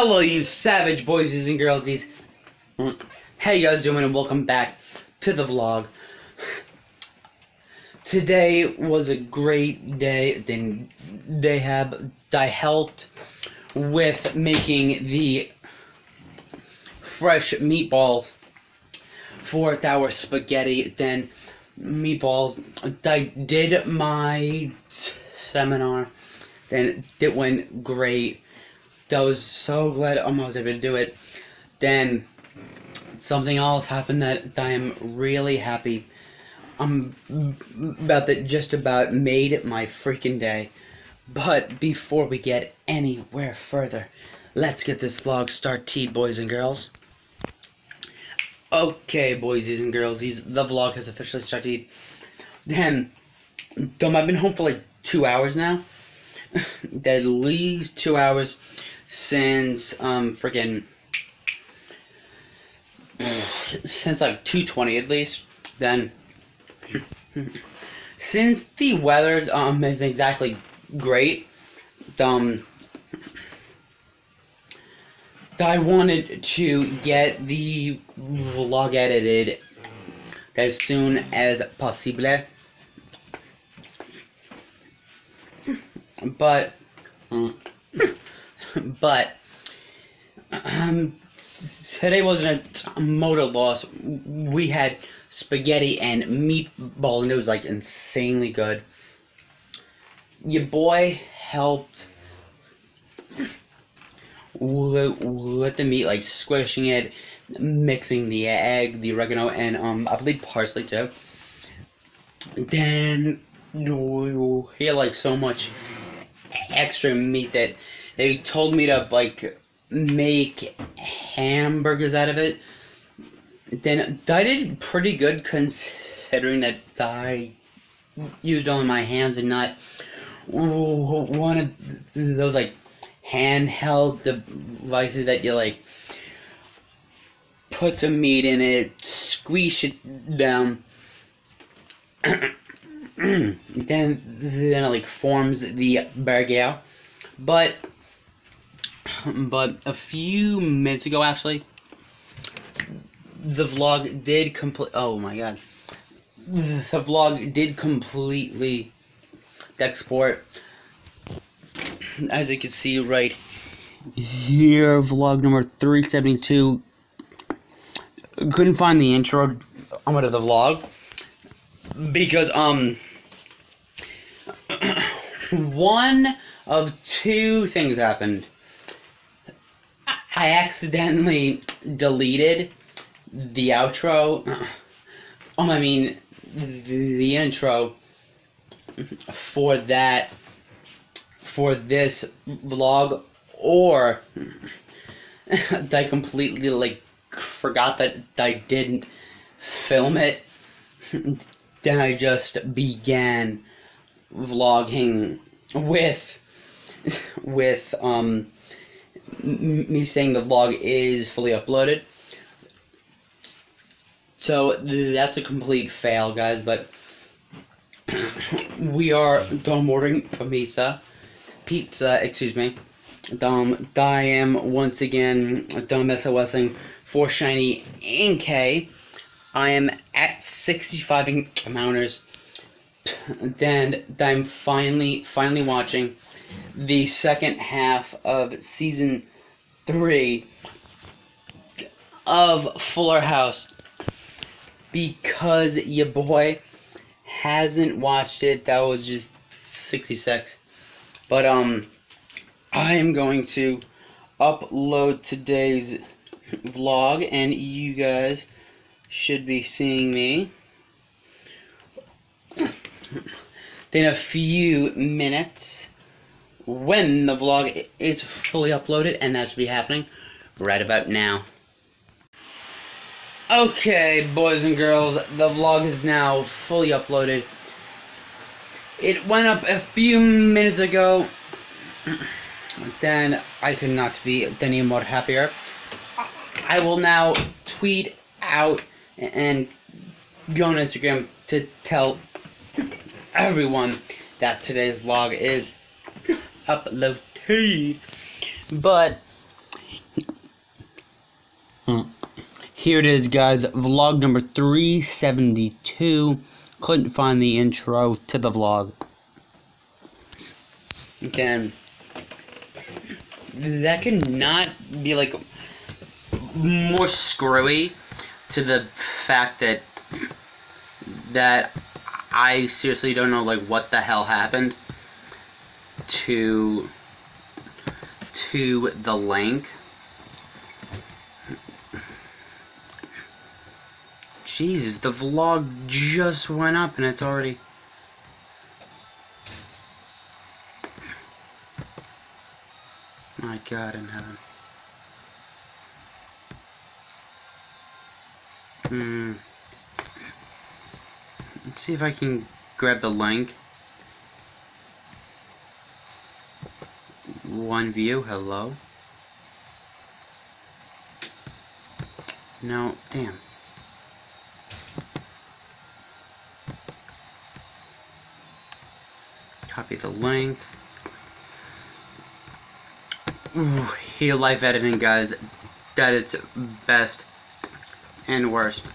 Hello, you savage boys and girlsies. How you guys doing, and welcome back to the vlog. Today was a great day. Then I helped with making the fresh meatballs for our spaghetti. Then meatballs. I did my seminar. Then it went great. I was so glad I was able to do it. Then something else happened that I am really happy about, that just about made my freaking day. But before we get anywhere further, let's get this vlog started, boys and girls. Okay, boysies and girlsies, the vlog has officially started. Then, I've been home for like 2 hours now. At least 2 hours since freaking since like 2:20 at least. Then since the weather isn't exactly great, I wanted to get the vlog edited as soon as possible. But today wasn't a motor loss. We had spaghetti and meatball, and it was like insanely good. Your boy helped with the meat, like squishing it, mixing the egg, the oregano, and I believe parsley too. Then he had like so much extra meat that they told me to like make hamburgers out of it. Then I did pretty good considering that I used only my hands and not one of those like handheld devices that you like put some meat in it, squeeze it down, then it like forms the burger. But a few minutes ago, actually, the vlog did oh my god, the vlog did completely export. As you can see right here, vlog number 372. Couldn't find the intro to the vlog because one of two things happened. I accidentally deleted the outro. I mean the intro for this vlog, or I completely like forgot that I didn't film it. Then I just began vlogging with me saying the vlog is fully uploaded. So that's a complete fail, guys. But we are ordering pizza, excuse me. I am once again SOSing for Shiny NK. I am at 65 encounters. Then I'm finally watching the second half of season 3 of Fuller House, because your boy hasn't watched it. That was just 66. But I am going to upload today's vlog, and you guys should be seeing me in a few minutes when the vlog is fully uploaded, and that should be happening right about now. Okay, boys and girls, the vlog is now fully uploaded. It went up a few minutes ago. Then I could not be any more happier. I will now tweet out and go on Instagram to tell everyone that today's vlog is uploaded. But Here it is, guys. Vlog number 372. Couldn't find the intro to the vlog. Again, that could not be like more screwy to the fact that I seriously don't know like what the hell happened to the link. Jesus, the vlog just went up and it's already... My God in heaven. Let's see if I can grab the link. One view, hello. No, damn. Copy the link. Ooh, here live editing, guys, at its best and worst.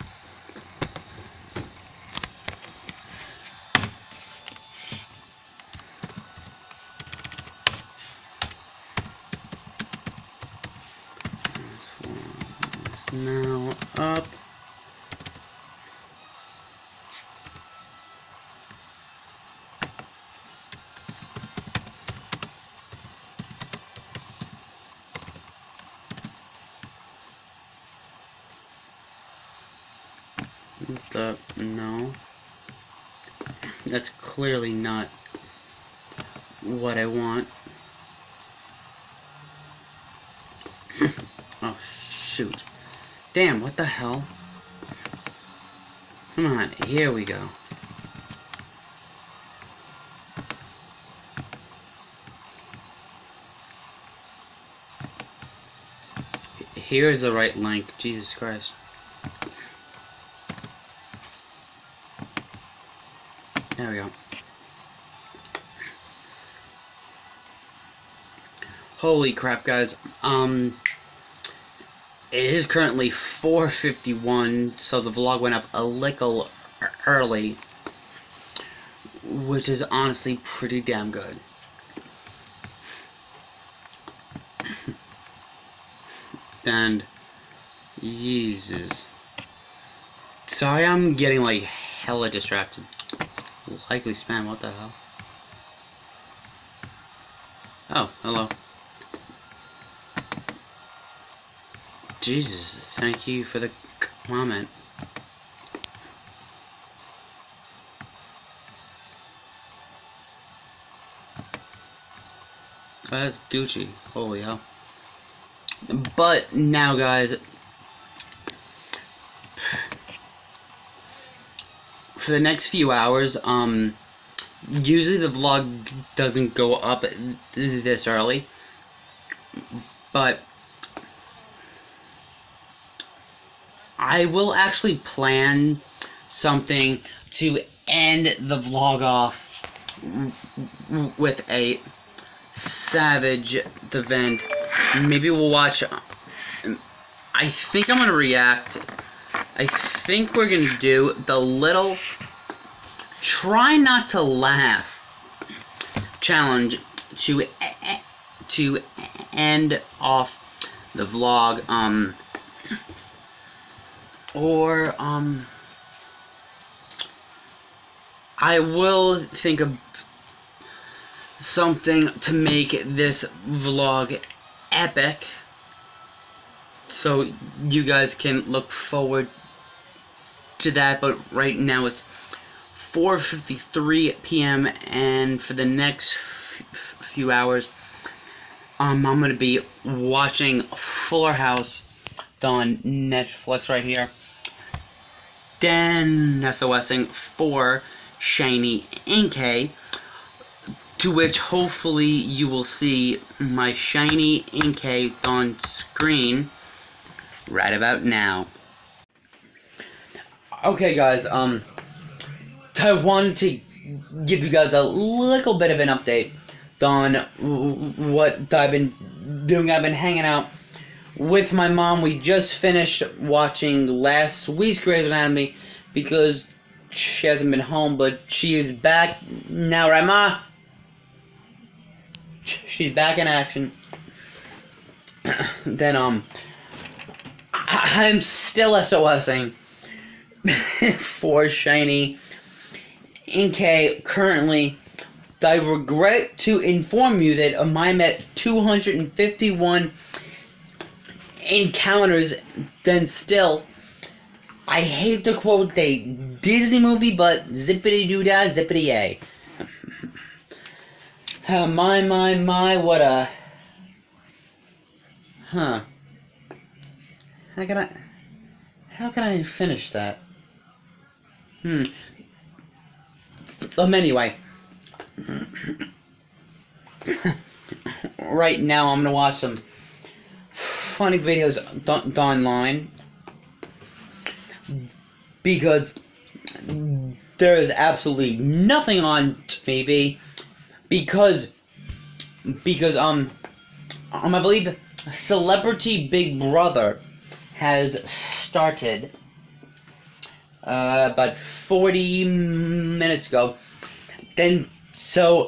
Now up. No, that's clearly not what I want. Oh shoot, damn, what the hell? Come on, here we go. Here's the right link. Jesus Christ. There we go. Holy crap, guys. It is currently 4:51, so the vlog went up a little early, which is honestly pretty damn good. And Jesus. Sorry, I'm getting like hella distracted. Likely spam, what the hell? Oh, hello. Jesus, thank you for the comment. Oh, that's Gucci. Holy hell. But now, guys, for the next few hours, usually the vlog doesn't go up this early, but I will actually plan something to end the vlog off with a Savage the Vent. Maybe we'll watch, I think I'm gonna react. I think we're gonna do the little try not to laugh challenge to end off the vlog, I will think of something to make this vlog epic, so you guys can look forward to that. But right now it's 4:53 p.m. and for the next few hours, I'm gonna be watching Fuller House on Netflix right here. Then SOSing for Shiny Inkay, to which hopefully you will see my Shiny Inkay on screen right about now. Okay, guys, I wanted to give you guys a little bit of an update on what I've been doing. I've been hanging out with my mom. We just finished watching last week's Grey's Anatomy because she hasn't been home, but she is back now, right, Ma? She's back in action. Then, I'm still SOSing for Shiny NK currently. I regret to inform you that I'm at 251 encounters. Then still, I hate to quote a Disney movie, but zippity doo dah, zippity yay. My, what a... Huh. How can I finish that? Anyway. Right now I'm gonna watch some funny videos online because there is absolutely nothing on TV because I believe Celebrity Big Brother has started about 40 minutes ago. Then so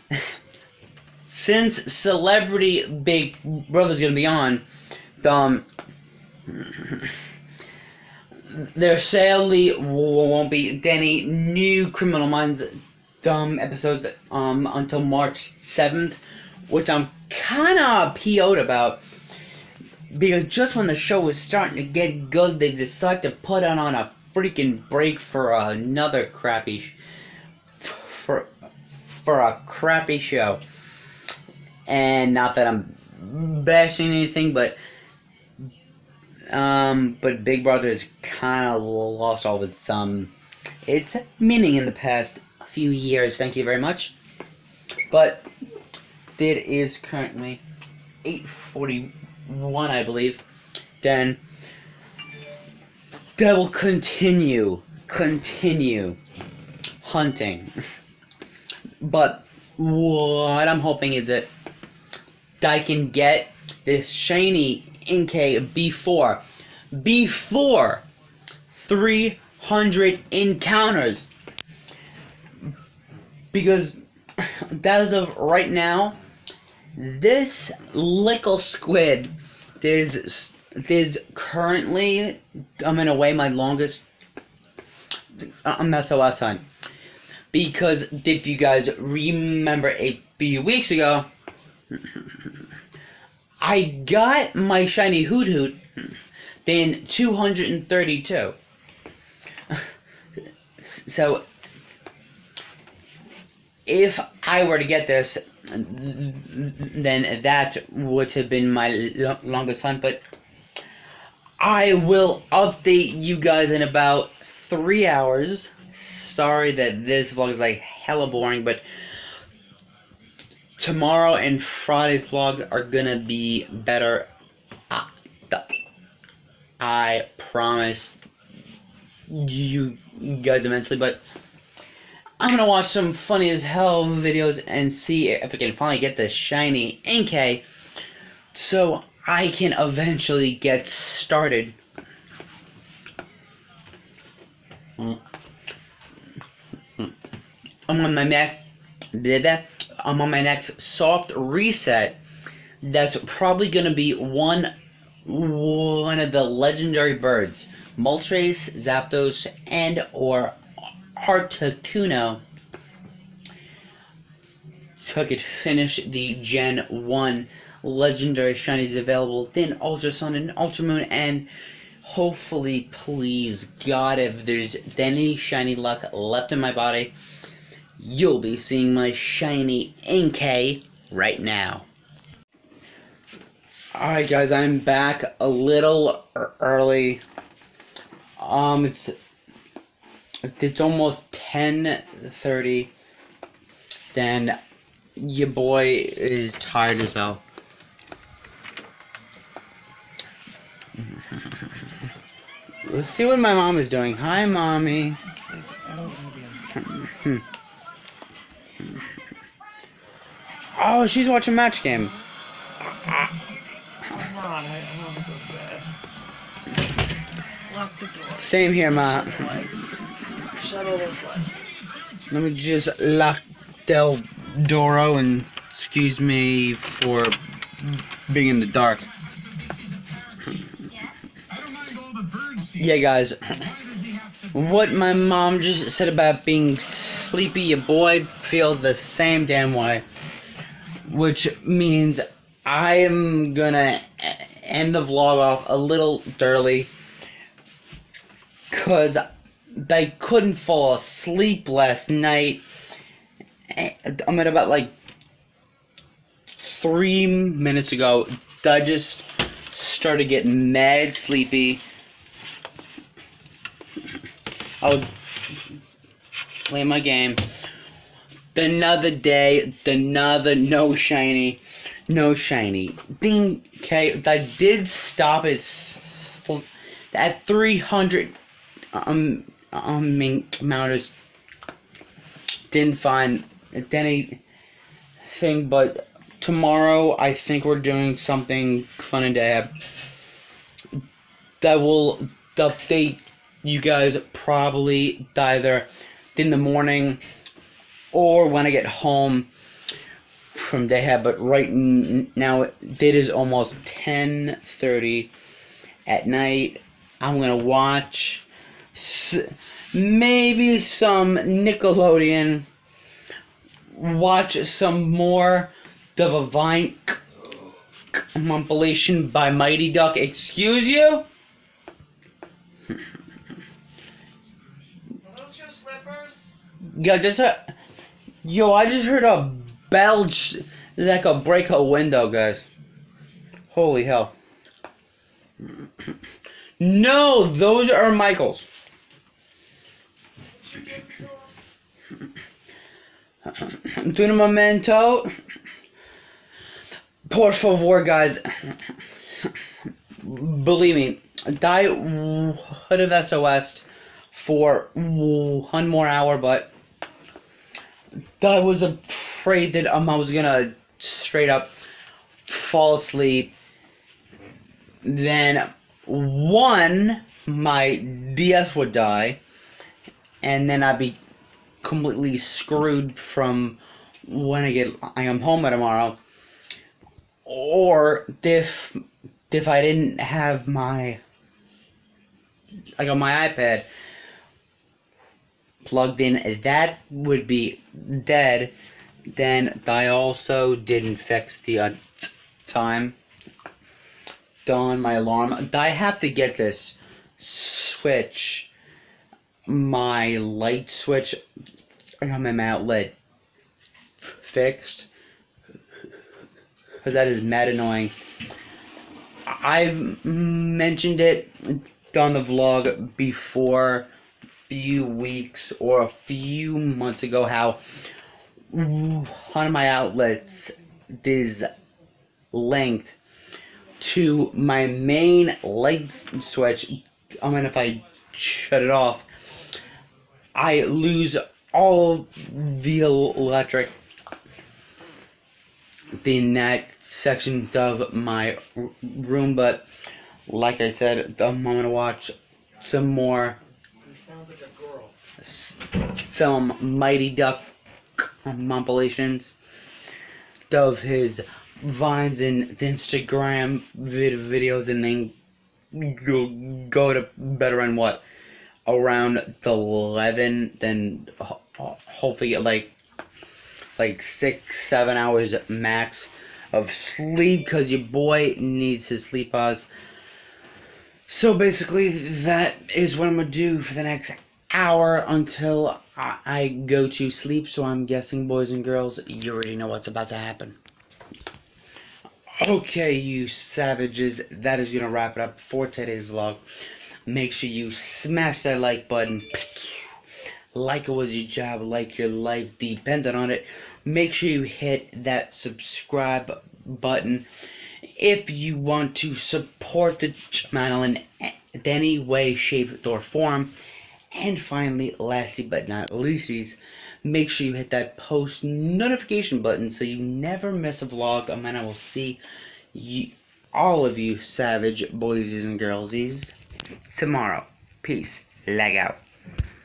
since Celebrity Big Brother's gonna be on, there sadly won't be any new Criminal Minds episodes until March 7th, which I'm kinda PO'd about, because just when the show was starting to get good, they decided to put it on a freaking break for another crappy for a crappy show. And not that I'm bashing anything, but Big Brother's kind of lost all its meaning in the past few years. Thank you very much. But it is currently 8:41, I believe. Then they will continue hunting. But what I'm hoping is that I can get this Shiny NK before 300 encounters, because as of right now, this Lickle Squid is currently, I'm in a way, my longest SOS hunt. Because if you guys remember a few weeks ago, I got my Shiny Hoot Hoot, then 232. So if I were to get this, then that would have been my longest hunt. But I will update you guys in about 3 hours. Sorry that this vlog is like hella boring, but tomorrow and Friday's vlogs are gonna be better. I promise you guys immensely. But I'm gonna watch some funny as hell videos and see if I can finally get the Shiny NK, so I can eventually get started. I'm on my next soft reset. That's probably gonna be one of the legendary birds, Moltres, Zapdos, and or Articuno. So I could finish the Gen 1 legendary shinies available, then Ultra Sun and Ultra Moon, and hopefully, please God, if there's any shiny luck left in my body, you'll be seeing my Shiny NK right now. Alright guys, I'm back a little early. It's almost 10:30. Then your boy is tired as hell. Let's see what my mom is doing. Hi, Mommy. Oh, she's watching Match Game. Come on, I want to go to bed. Lock the door. Same here, Ma. Shut the lights. Shut all those lights. Let me just lock Del Doro and excuse me for being in the dark. Yeah, guys. What my mom just said about being sleepy, your boy feels the same damn way. Which means I am gonna end the vlog off a little early. Because I couldn't fall asleep last night. I'm at about like 3 minutes ago. I just started getting mad sleepy. I was playing my game. Another day, another no shiny. Being okay, I did stop at 300 mounters. Didn't find anything, but tomorrow I think we're doing something fun and dab. That will update you guys probably either in the morning or when I get home from daycare. But right now it is almost 10:30 at night. I'm gonna watch maybe some Nickelodeon, watch some more of a Vine compilation by Mighty Duck. Excuse you? Are those your slippers? Yeah, yo, I just heard a belch that could break a window, guys. Holy hell. No, those are Michael's. De un momento. Por favor, guys. Believe me, I would have SOS for 1 more hour, but I was afraid that I was gonna straight up fall asleep. Then my DS would die, and then I'd be completely screwed from when I am home tomorrow. Or if I didn't have my iPad plugged in, that would be dead. Then I also didn't fix the time on my alarm. I have to get this switch, my light switch on my outlet, fixed, because that is mad annoying. I've mentioned it on the vlog before, few weeks or a few months ago, how one of my outlets is linked to my main light switch. I mean, if I shut it off, I lose all the electric in that section of my room. But like I said, I'm gonna watch some more, some Mighty Duck compilations of his Vines and Instagram videos, and then go to bed around what, around the 11, then hopefully get like 6-7 hours max of sleep, because your boy needs his sleep hours. So basically that is what I'm gonna do for the next hour until I go to sleep. So I'm guessing, boys and girls, you already know what's about to happen. Okay, you savages, that is gonna wrap it up for today's vlog. Make sure you smash that like button. Like it was your job, like your life depended on it. Make sure you hit that subscribe button if you want to support the channel in any way, shape, or form. And finally, lastly but not least, make sure you hit that post notification button so you never miss a vlog. And I will see you all of you savage boysies and girlsies tomorrow. Peace. Leg out.